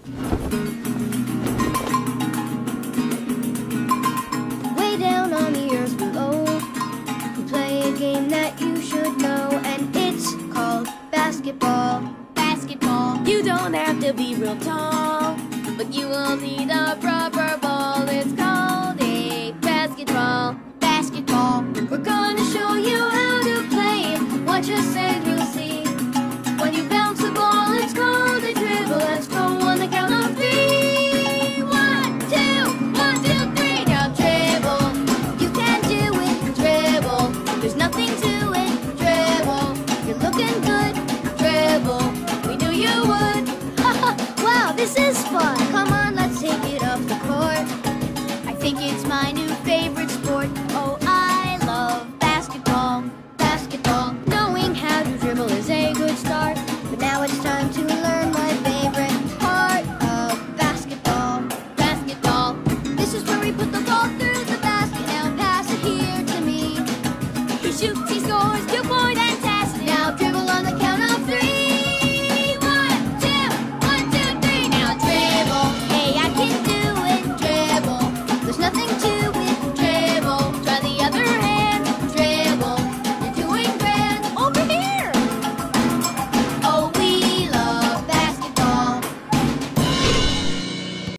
Way down on the earth below, we play a game that you should know, and it's called basketball. Basketball. You don't have to be real tall, but you will need a proper ball. It's called a basketball. Basketball. We're gonna show you how to play it. Watch us and you'll see. When you bounce the ball, it's called a dribble. Let's go on the count of 3. 1, 2, 1, 2, 3. Now dribble. You can do it. Dribble. There's nothing to it. Dribble. You're looking good. Dribble. We knew you would. Wow, this is fun.